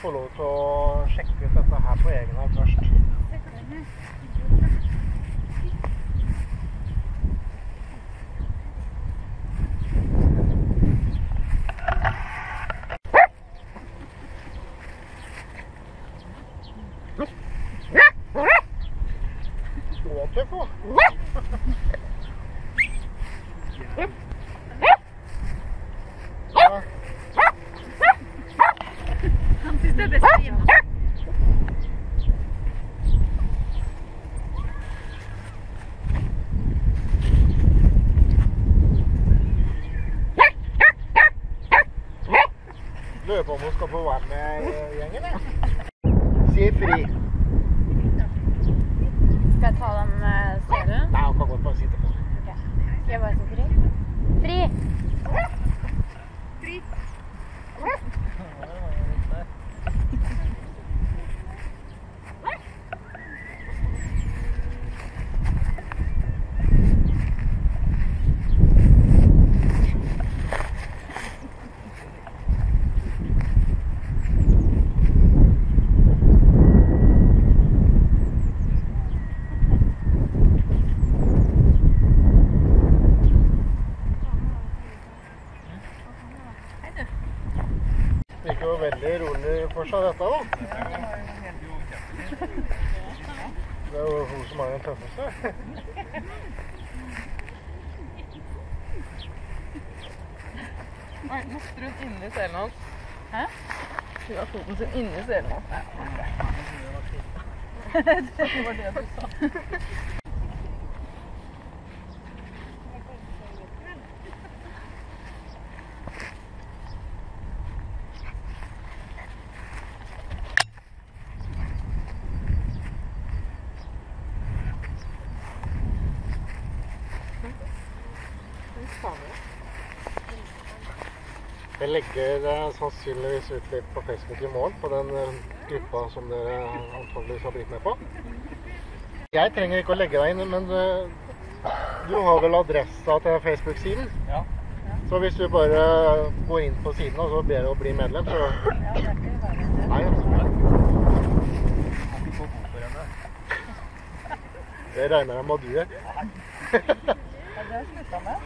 få lov til å sjekke ut dette her på egen hånd først. Tøff også. Han synes det er best hjemme. Lurer på om hun skal få være med i gjengen, ja. Si fri. Skal jeg ta dem selen? Nei, hun kan godt bare sitte på. Ok. Skal jeg bare si fri? Fri! Fri! Det gikk jo veldig rolig for seg dette da. Det er jo hun som er den tøffeste. Nei, nå strød inni selen hans. Hæ? Hun har foten sin inni selen hans. Det var det du sa. Jeg legger sannsynligvis ut litt på Facebook i morgen på den gruppa som dere antageligvis har blitt med på. Jeg trenger ikke å legge deg inn, men du har vel adressa til Facebook-siden? Ja. Så hvis du bare går inn på siden og så ber deg å bli medlem, så... Ja, det er ikke bare det. Nei, altså. Det regner jeg med at du er. Ja, det har sluttet med.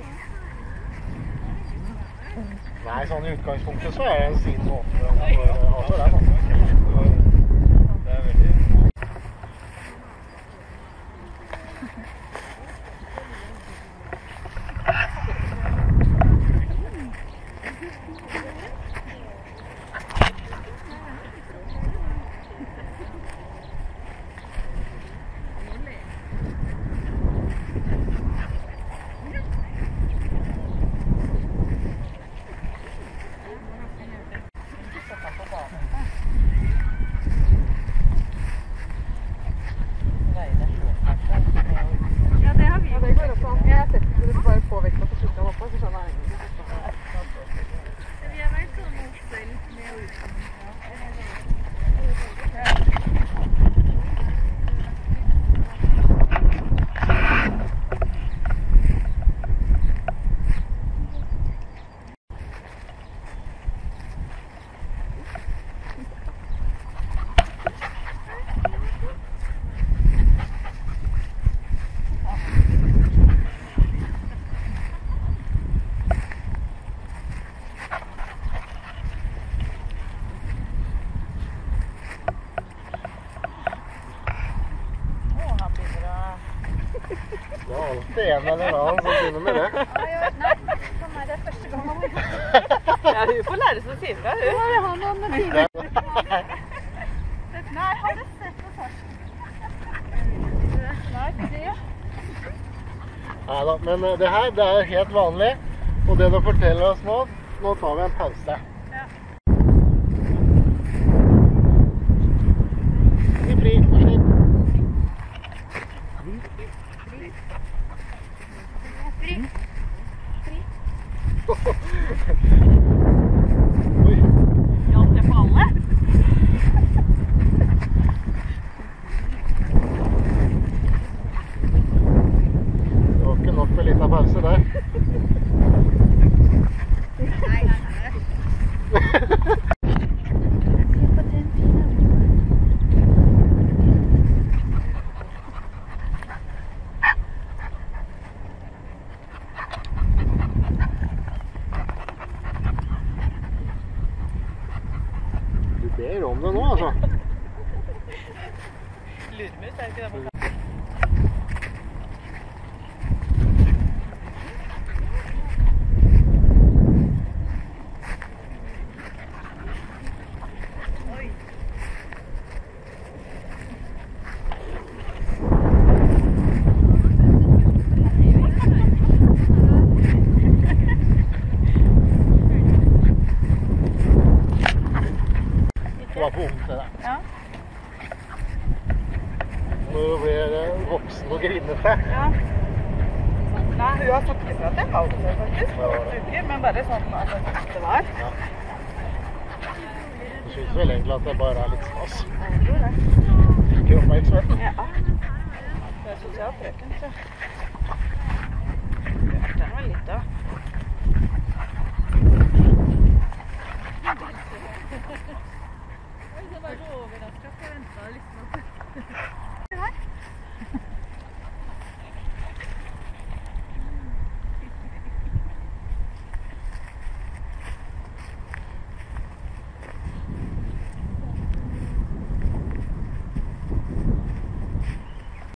Nei, sånn i utgangspunktet så er det en siden åpner for altså det, da. Det er veldig... Det er alltid en eller annen som begynner med det. Nei, sånn er det første gangen. Ja, hun får lære seg å si fra, hun. Ja, jeg har noen timer. Nei, har du sett det først? Nei, det. Neida, men det her, det er helt vanlig. Og det du forteller oss nå, nå tar vi en pause. Ja. Fri, fri, fri. Fri. Fri. Oi. Hjalp det for alle? Det var ikke nok for litt av pause der. Nei. ber om det nå, altså. Lurmus, er det ikke det man kan? Det var for ung til det. Ja. Når du blir voksen og grinete. Ja. Nei, hun har sagt ifra at jeg har det faktisk. Hva var det? Uker, men bare sånn at det var. Ja. Du synes vel egentlig at det bare er litt stas. Jeg tror det. Ikke oppmerksomheten. Ja. Det er sosialt frøken, så.